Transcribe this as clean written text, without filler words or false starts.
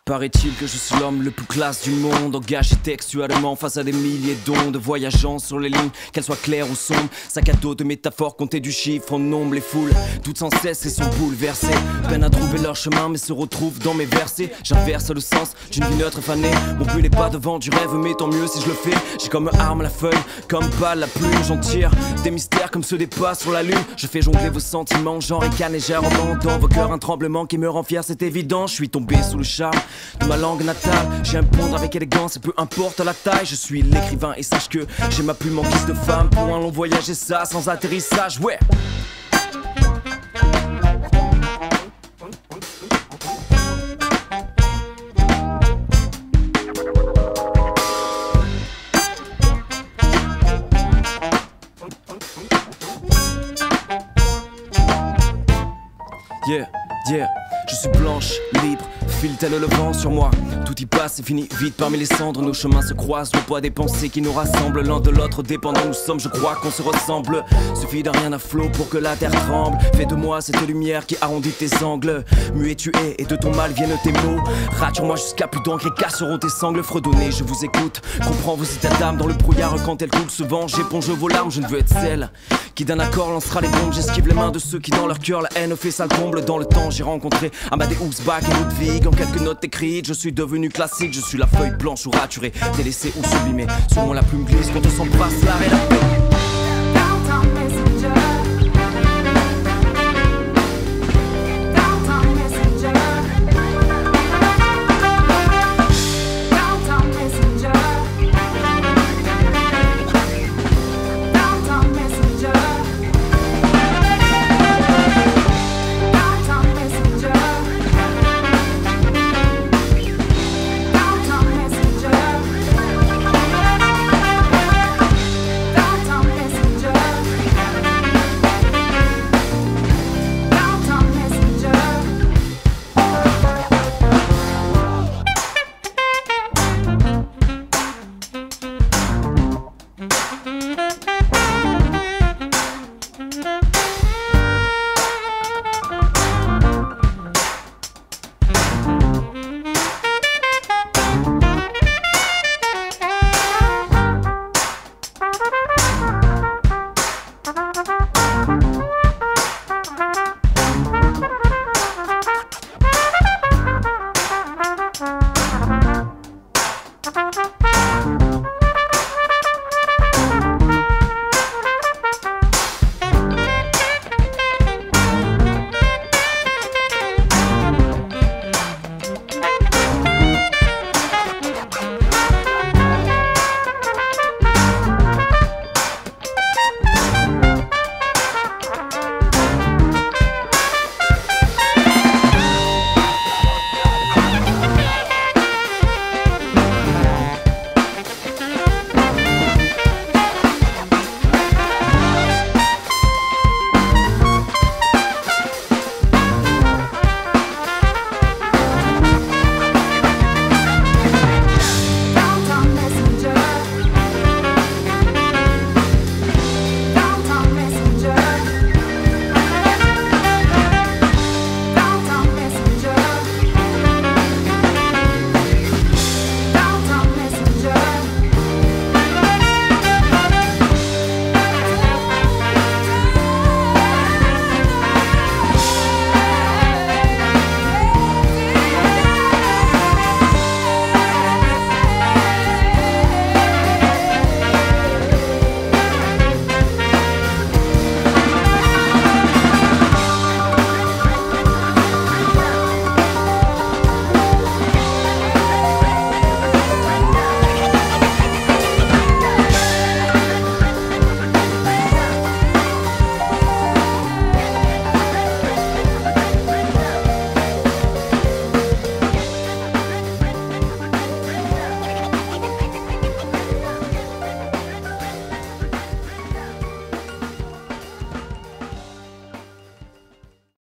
Paraît-il que je suis l'homme le plus classe du monde, engagé textuellement face à des milliers d'ondes, voyageant sur les lignes, qu'elles soient claires ou sombres. Sac à dos de métaphores, compter du chiffre en nombre, les foules, toutes sans cesse et sont bouleversées. Peine à trouver leur chemin, mais se retrouvent dans mes versets. J'inverse le sens d'une vie neutre fanée. Mon but n'est pas devant du rêve, mais tant mieux si je le fais. J'ai comme arme la feuille, comme balle la plume. J'en tire des mystères comme ceux des pas sur la lune. Je fais jongler vos sentiments, j'en ricane légèrement. Dans vos cœurs un tremblement qui me rend fier, c'est évident. Je suis tombé sous le charme de ma langue natale. J'ai un pondre avec élégance et peu importe la taille. Je suis l'écrivain et sache que j'ai ma plume en guise de femme. Pour un long voyage et ça sans atterrissage, ouais. Yeah, yeah, je suis blanche, libre, file tel le vent sur moi. Tout y passe et finit vite parmi les cendres. Nos chemins se croisent au poids des pensées qui nous rassemblent. L'un de l'autre dépendant nous sommes, je crois qu'on se ressemble. Suffit d'un rien à flot pour que la terre tremble. Fais de moi cette lumière qui arrondit tes angles. Muet tu es et de ton mal viennent tes mots. Rature-moi jusqu'à plus d'encre et casseront tes sangles. Fredonnez, je vous écoute, comprends vos états d'âme. Dans le brouillard quand elle coule souvent, j'éponge vos larmes. Je ne veux être celle qui d'un accord lancera les bombes. J'esquive les mains de ceux qui dans leur cœur la haine fait sale comble. Dans le temps j'ai rencontré Amadeus, Bach et Ludwig. En quelques notes écrites je suis devenu classique. Je suis la feuille blanche ou raturée, délaissée ou sublimée. Selon la plume glisse quand on s'embrasse l'art et la paix.